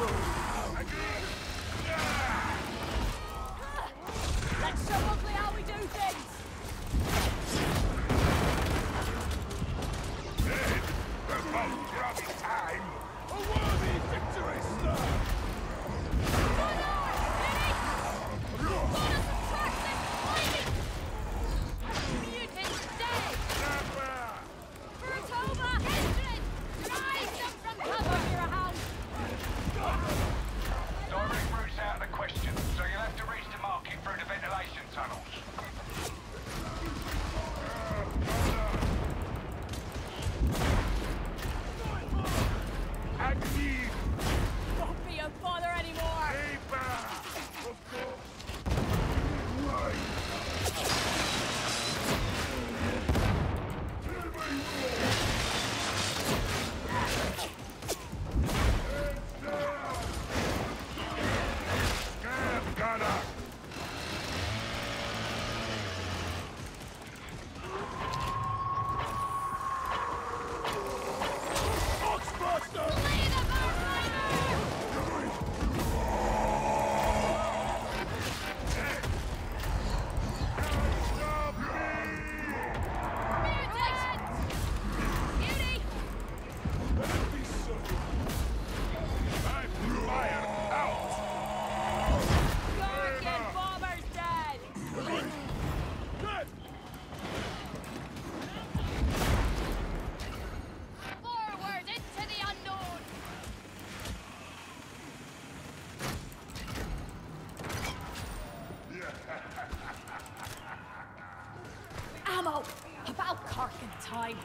That's so ugly how we do things! Dead? About grubby time! A worthy victory, sir! Direct route's out of the question, so you'll have to reach the market through the ventilation tunnels. Agni! Won't be a bother anymore! Of course! Ammo! About carking time!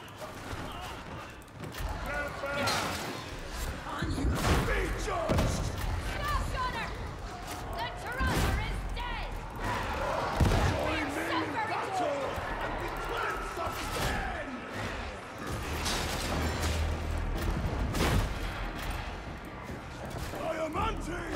On you! Be judged! Stop, Gunner! The Toronto is dead! Join me in battle and be cleansed of sin! Diamante!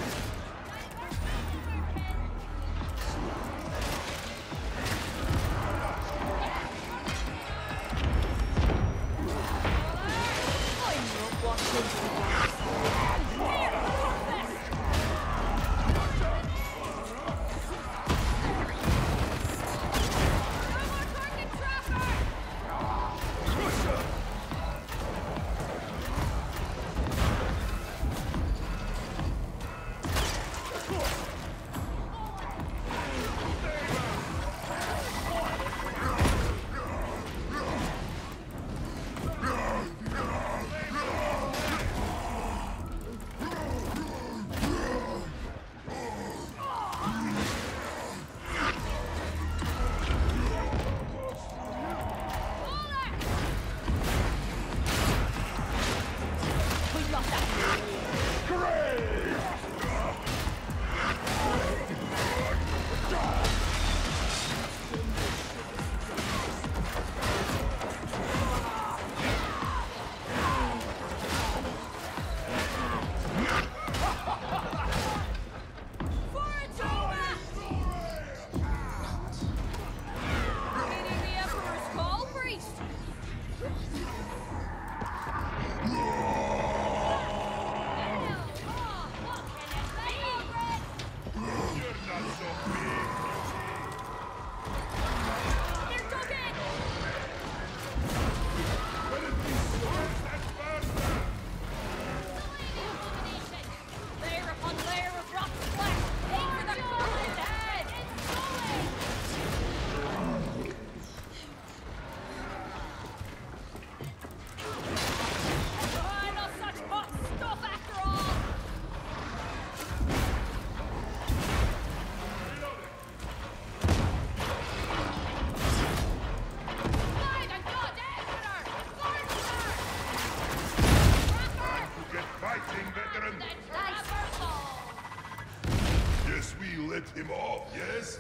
Let him off, yes?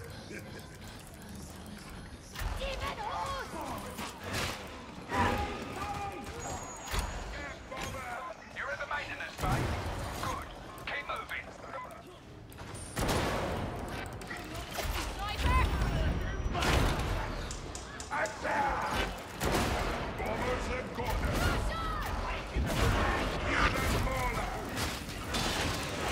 You're at the maintenance bay? Good. Keep moving. Attack! Bombers and corners!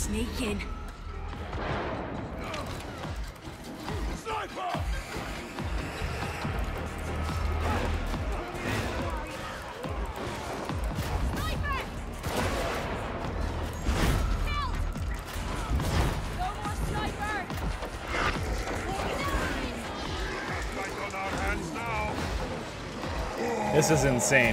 Sneaking. Sniper! Sniper! Killed! No more sniper! Right on our hands now. This is insane.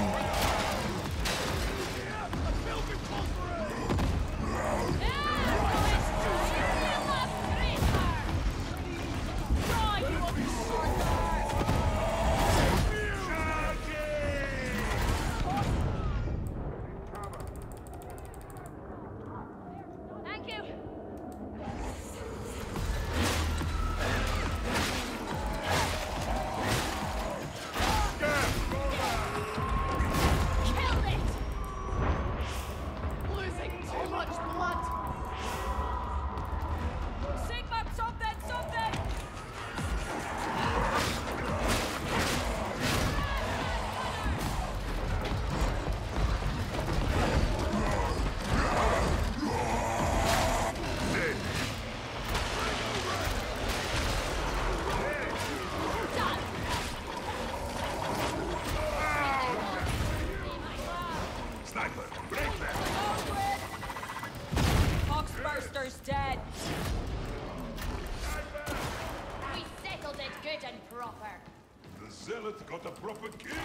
Thank you. Killed it! Losing too much blood. Sigma, something, something! Done! Sniper, break that. Foxburster's dead. We settled it good and proper. The zealot got a proper kill.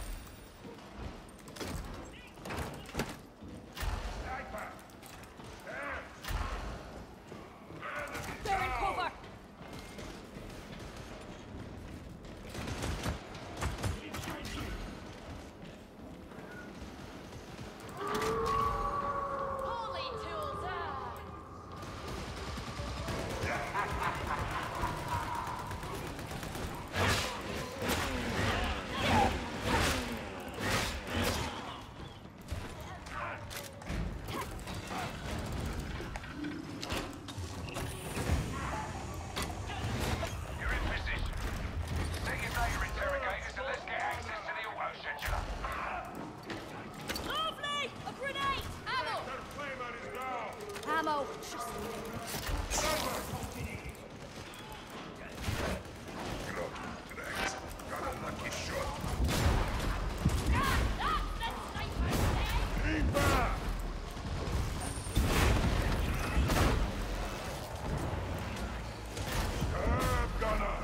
Sniper! They're in cover. Holy tools, You're in position. Take your data interrogators and let's get access to the auto scheduler. Lovely! A grenade! Ammo! Their flamer is down. Ammo! Just Correct. Got a lucky shot. that sniper's dead! Reaper! Herb gunner!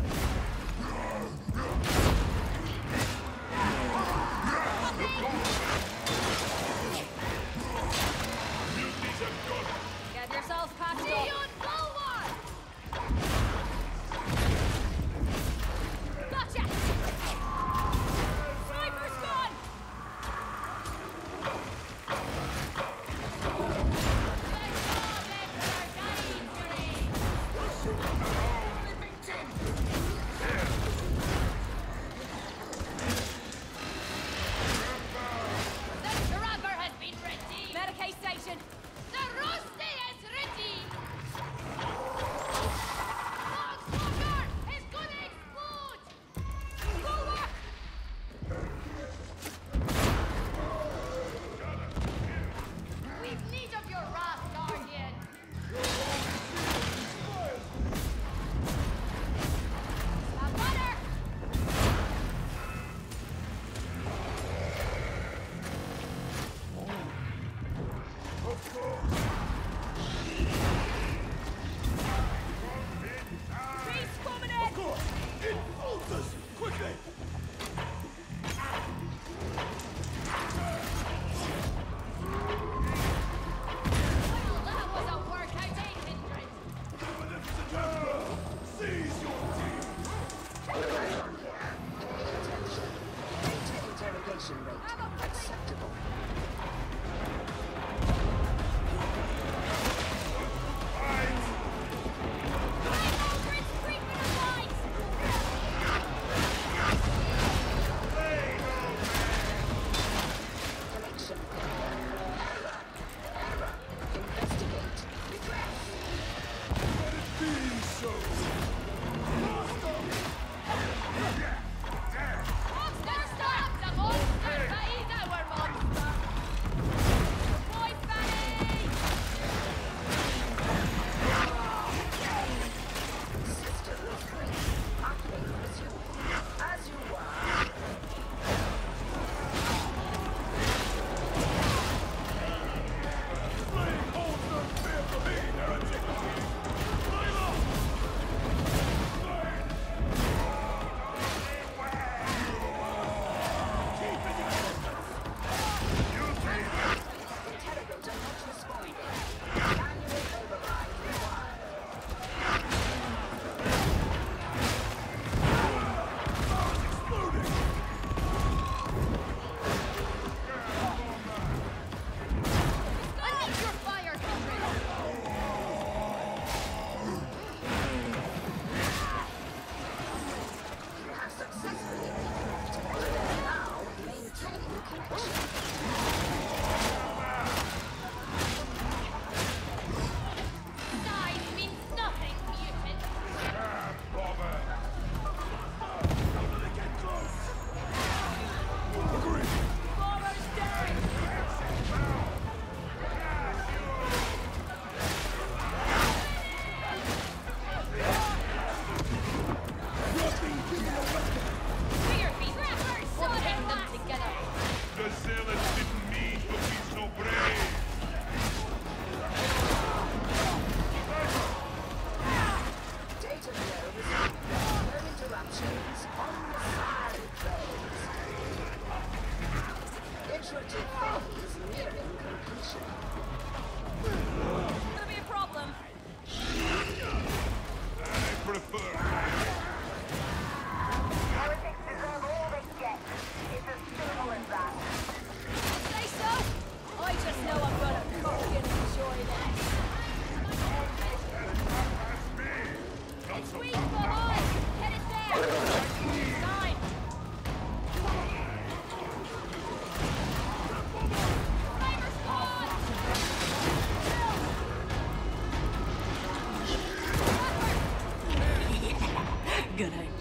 Beauties of God! Get yourself patched up! Gotcha! Sniper's gone!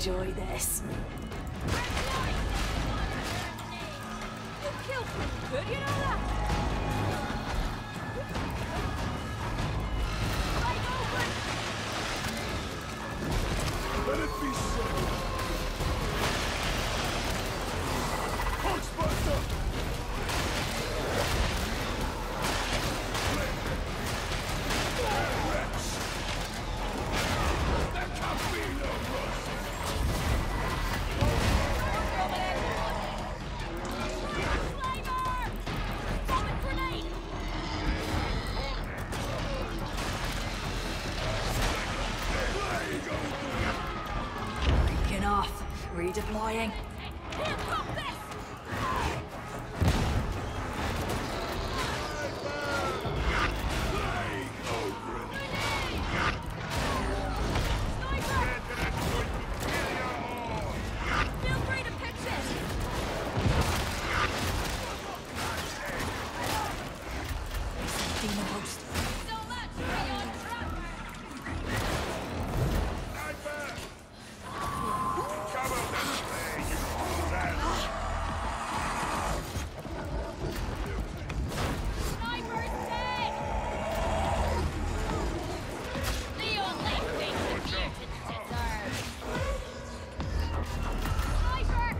enjoy this. You killed pretty good, you know that? Right open! Let it be so. Horsebuster! There can be no rust! Flavor! Vomit grenade! Breaking off. Redeploying. Here, pop this! Feel free to pitch this! Demon host. So much for your trap! Sniper's dead! The only thing the mutants deserve! Sniper!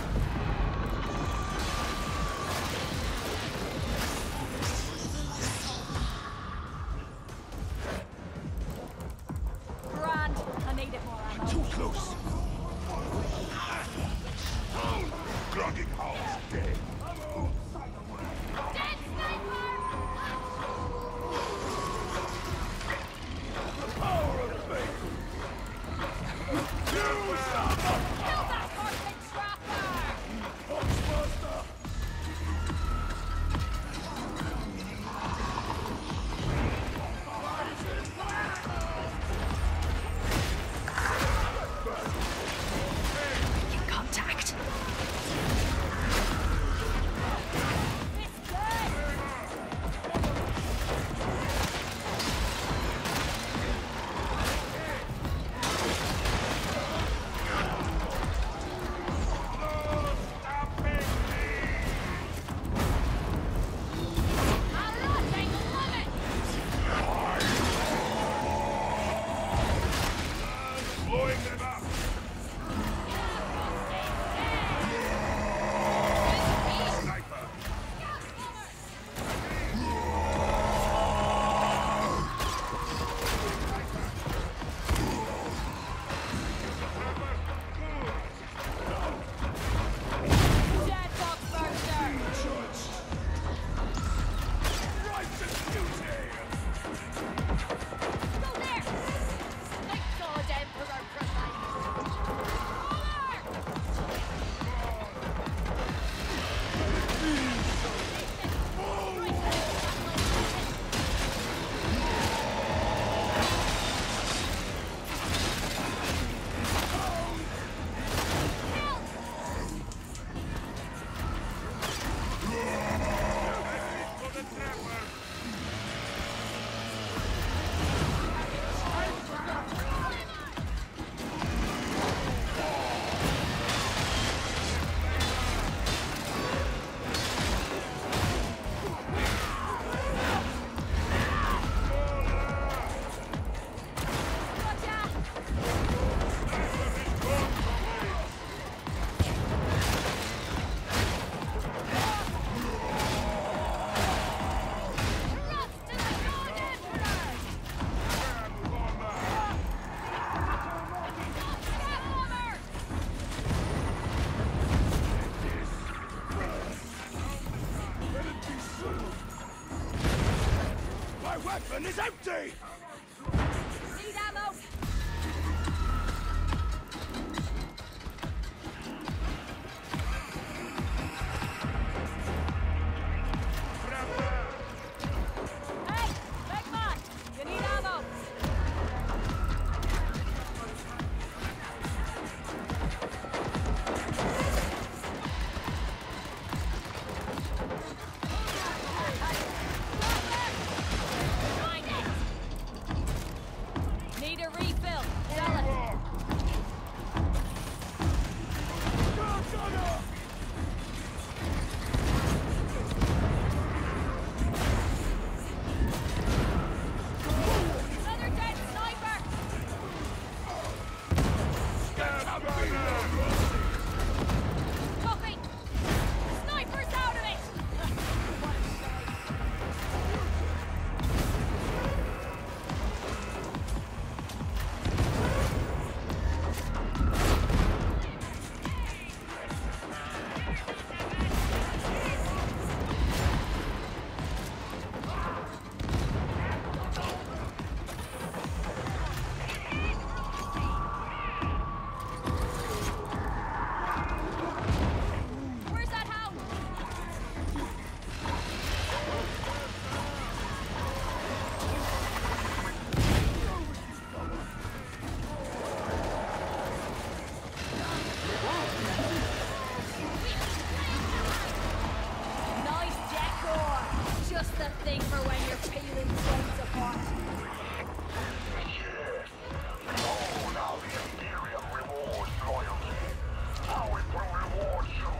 Grand, I needed more ammo. Too close! Clogging house dead! Dead sniper! Power of faith! Kill that carpet trapper! Horsebuster! Making contact. It's dead! Blowing them up! Sniper! Dead box burster! Judge! Righteous beauty! Go there! Thank God Emperor My weapon is empty! Need ammo! Hey! Big man! You need ammo! Find it! Need a for when you're peeling flames apart. Oh, now the Imperium rewards loyalty. How it will reward you.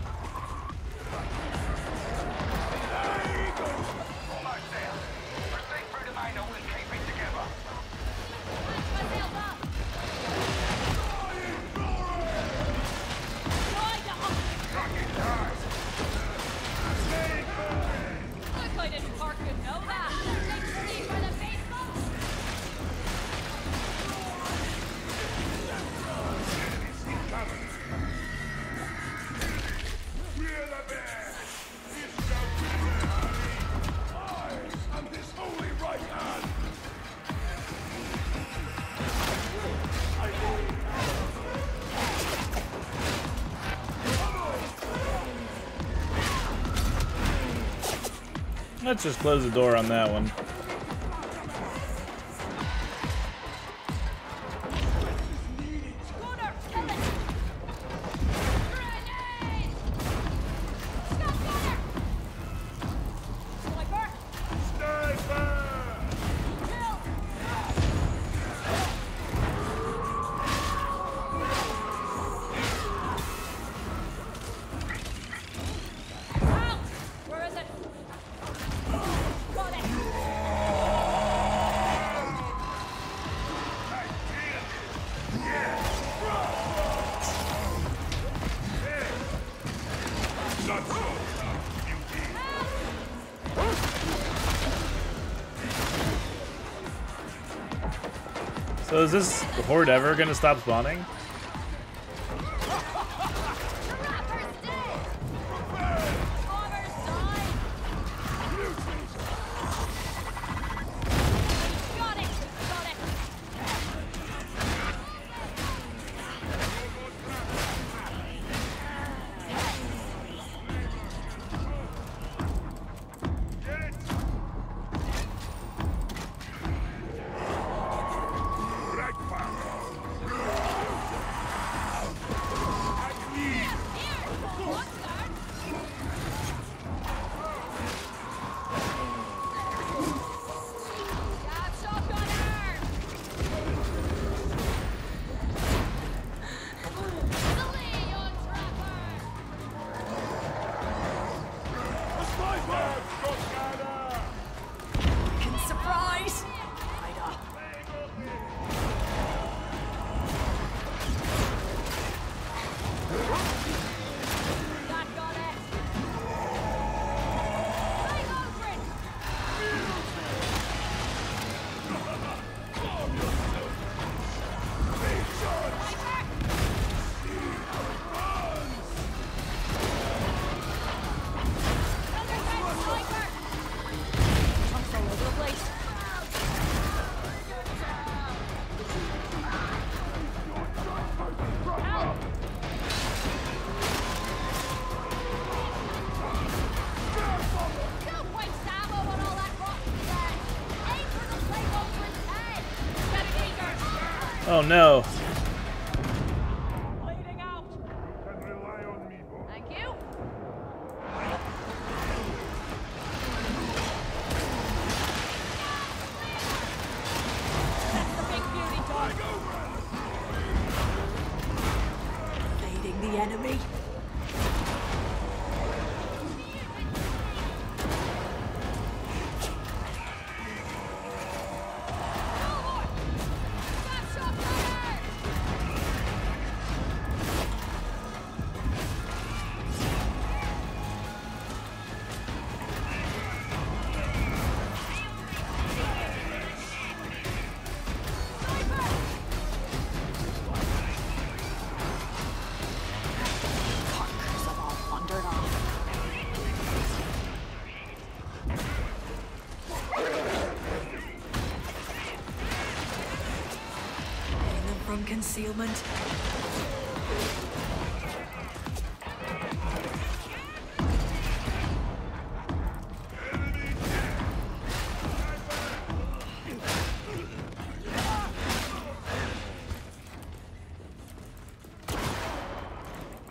Almost there. Proceed through the main hall and keep it together. Myself up. Rocket time. Look, I didn't fucking know that. Take three for the baseball. We're the best. This shall be the I am this holy right hand. Let's just close the door on that one. Gunner, kill it. Grenade. Stop, Gunner. Sniper. Kill. Out. Where is it? Got it. Not so tough, beauty. So is this horde ever gonna stop spawning? Rapper's dead. Bomber's died. Got it. Got it. Fucking surprise! Ida. That got it. Right over it. Sniper. Chunks all over the place. Help. Don't waste ammo on all that rotten lead. Aim for the plate over his head. Get it, Eager. Oh no. Bleeding out. Can rely on me, boy. Thank you. That's the big beauty dog. Evading the enemy. That's your player. Carcass have all wandered off. Hitting them from concealment.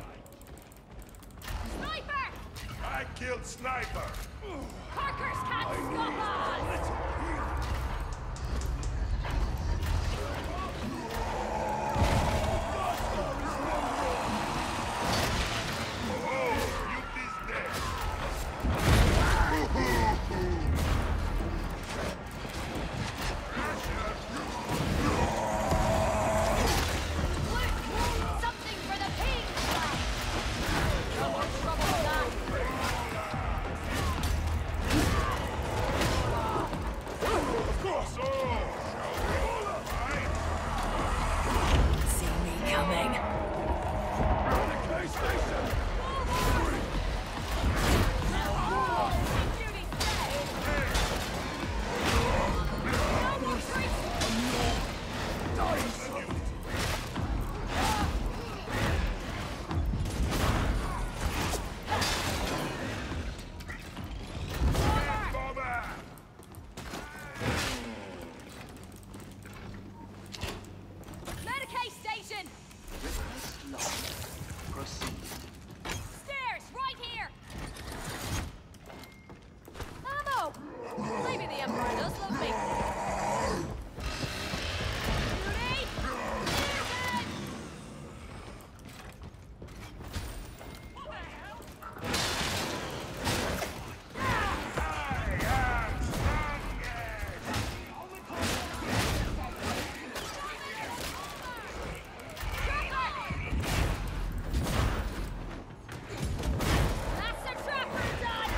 Sniper! I killed Sniper. Parkers can't Something for the peace! No more trouble with that. Of course! Oh, See me coming. Renegade Station! Duty's dead. No more treats. Bother! Medicaid station. Stairs, right here. Ammo. Maybe the Empire does love me. Duty. Clear. That's the trapper done!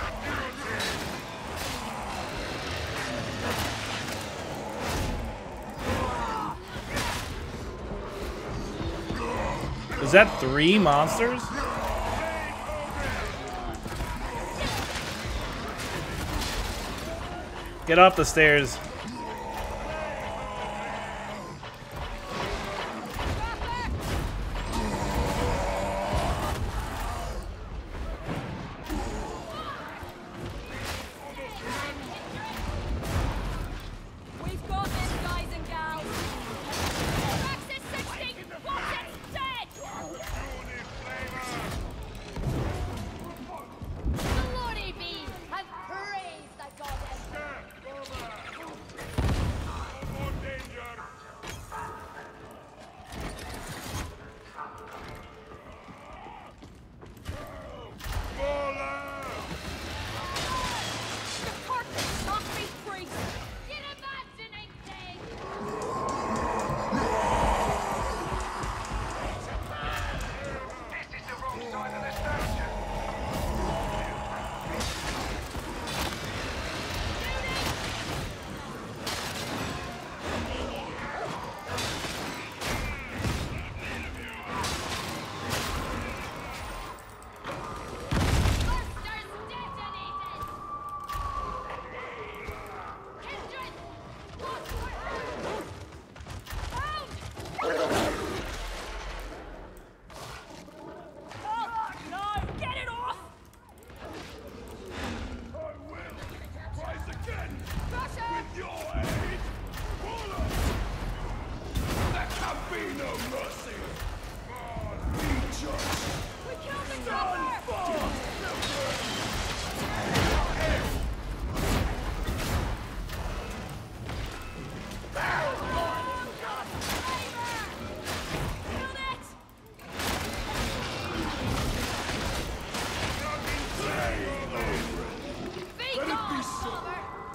Is that 3 monsters? Get off the stairs. We've got this, guys and gals. Praxis 60, watch it, dead! Glory be, and praise the goddess. More danger! The carpet must be free. Get imagining things! This is the wrong side of the station. Monsters detonated! Kindred! Found! Oh, no! Get it off! I will! Rise again! Russia! With your aid! Pull up! There can be no mercy! God be just! We killed the trapper! Killed it! Be gone, Palmer!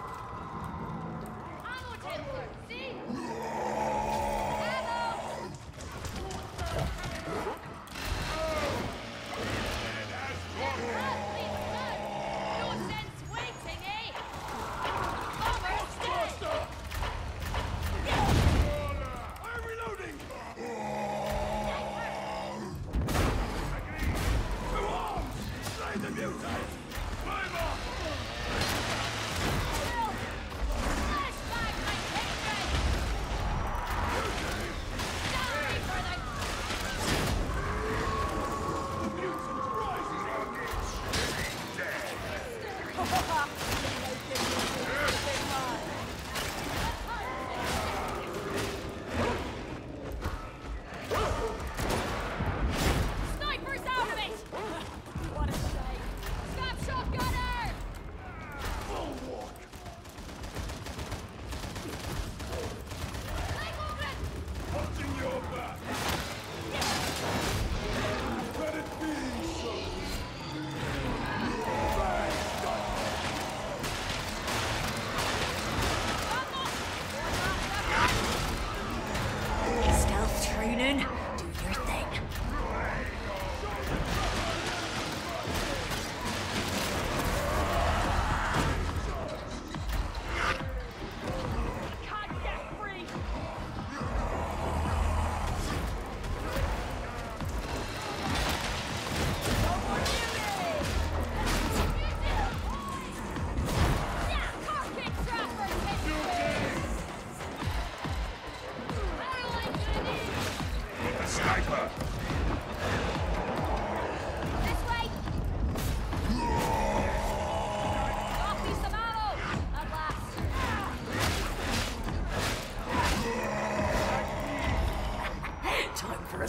Ammo Templar, see? Ammo!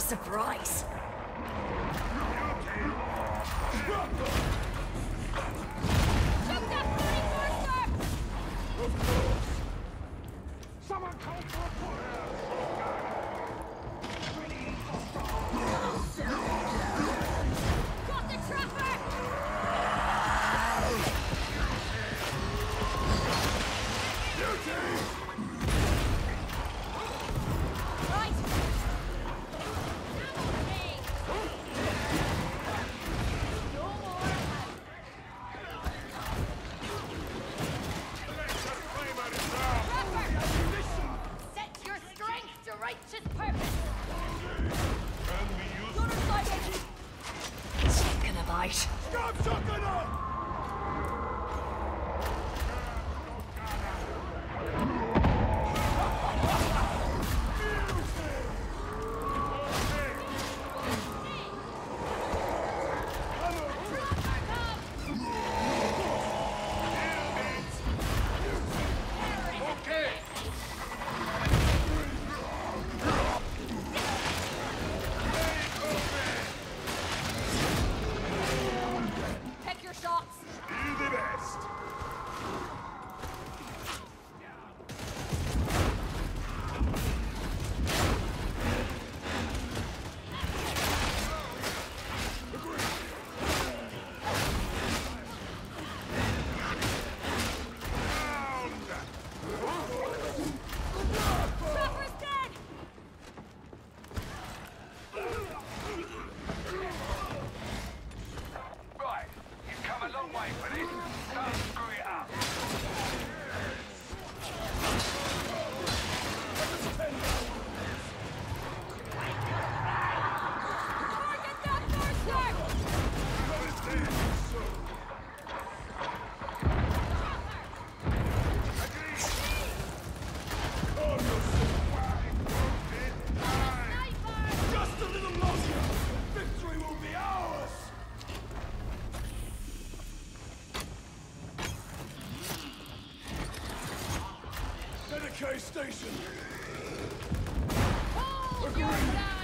surprise. Shoot that bloody monster! Of course. Someone call for a fire. Got the trapper! Right! No more! Trapper! Set your strength to righteous purpose! Gunner sighted! Chicken a bite. Stop shotgun on! Take your shots! Do the best. Trapper's dead! Right, you've come a long way for this. Don't screw it up. Target that monster! Sniper! Just a little longer. Victory will be ours. Dedicate station. Hold your ground!